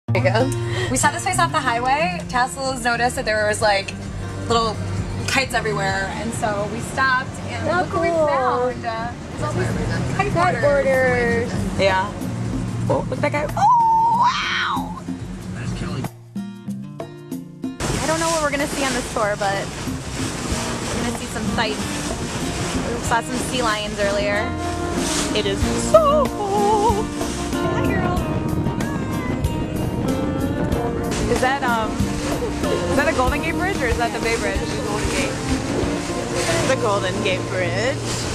There you go. We saw this place off the highway. Tassels noticed that there was like little kites everywhere, and so we stopped and look what we found. There's all these kite borders. Yeah. Oh, look at that guy. Oh, wow! I don't know what we're gonna see on this tour, but we're gonna see some sights. We saw some sea lions earlier. It is so cool. Hi, girl. Is that a Golden Gate Bridge or is that the Bay Bridge? The Golden Gate. The Golden Gate Bridge.